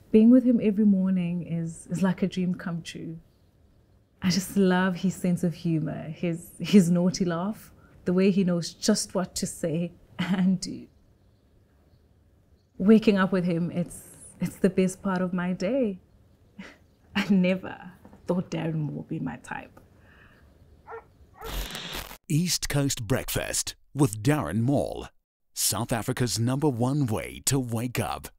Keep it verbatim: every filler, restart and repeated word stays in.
Being with him every morning is, is like a dream come true. I just love his sense of humor, his, his naughty laugh, the way he knows just what to say and do. Waking up with him, it's, it's the best part of my day. I never thought Darren Maule would be my type. East Coast Breakfast with Darren Maule, South Africa's number one way to wake up.